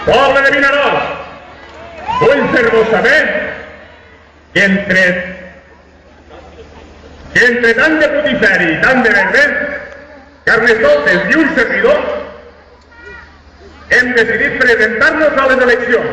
Poble de Vinaròs, vull fer-vos saber que entre tant de putiferi i tant de verder, Carnestoltes i un servidor, hem decidit presentar-nos a les eleccions.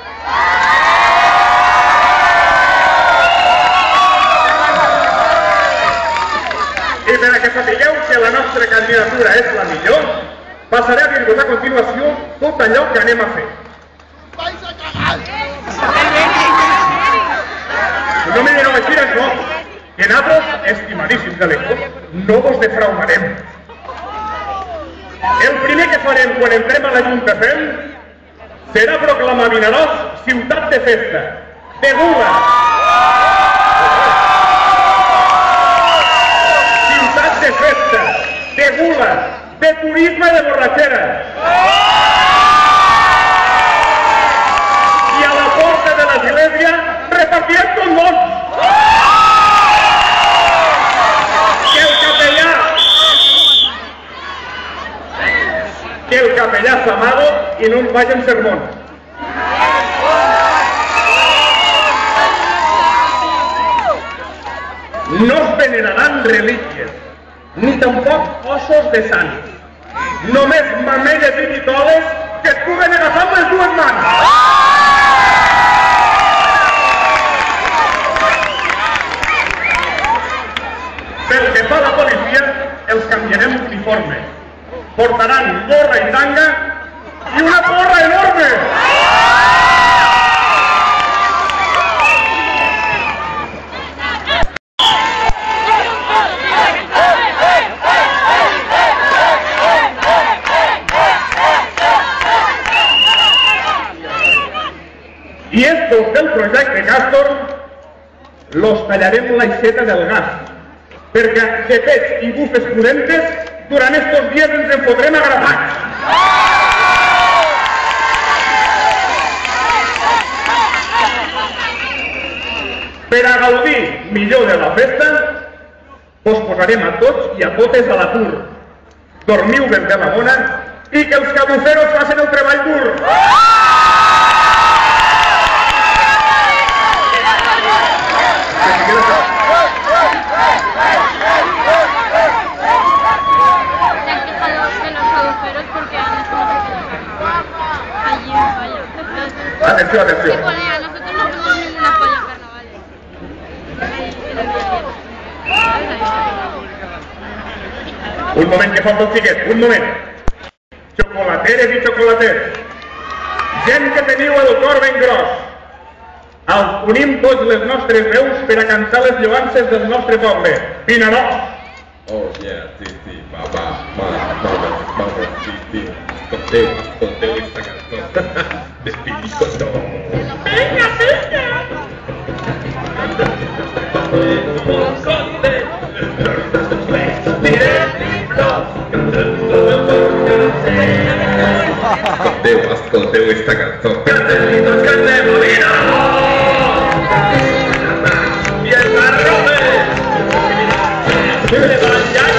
I per a que sapigueu que la nostra candidatura és la millor, passaré a dir-vos a continuació tot allò que anem a fer. Vais a cagar! No me direu així, no, que nosaltres, estimadíssims electors, no vos defraudarem. El primer que farem quan entrem a la Junta Fem serà proclamar Vinaròs ciutat de festa, de gula. Ciutat de festa, de gula, de turisme i de borratxera. I a la porta de l'església repartirem condons. Que el capellà s'amago i no ens vagin sermons. No es veneraran relíquies, ni tampoc ossos de sant. Només mamelles i pitoles que es puguen agafar amb les dues mans. Pel que fa a la policia, els canviarem uniforme. Portaran gorra i tanga i una porra enorme! I estos del projecte Castor los tallarem l'aixeta del gas, perquè de pets i bufes pudentes durant estos dies ens en podrem agradar. Per a gaudir millor de la festa, us posarem a tots i a totes a l'atur. Dormiu ben de la bona i que els cabuceros facin el treball dur. Atenció, atenció. Sí, colega, nosotros no tenemos ninguna falla en carnavales. Un moment que falta el xiquet, un moment. Xocolateres i xocolaters. Gent que teniu el cor ben gros. Els unim tots les nostres veus per a cantar les lloances del nostre poble. Vinaròs! Oh, yeah, sí, vamos, sí. Escolteu esta cançó. Despidicotó. Venga, venga! Escolteu esta cançó. Cantelitos, cantemos, Vinaròs! I el barromes! Que le vayan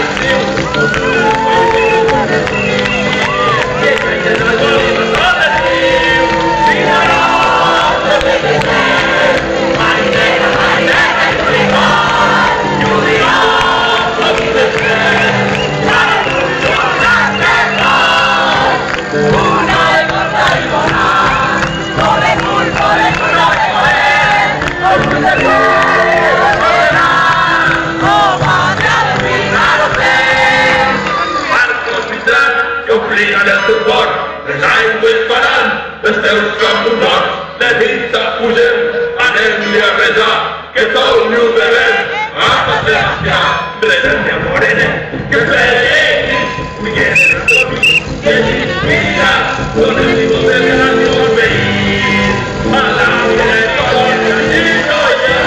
les aigües faran els teus campus, les dits pugen, anem-li a resar, que sol ni un bebè, a Sebastià, presència morena, que pleguis, cuigues a tot, que t'inspira, dones i dones de la teva veïns, a la vida de tot, i no hi ha.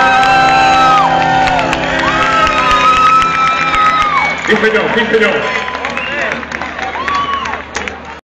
Sí, senyor, sí, senyor.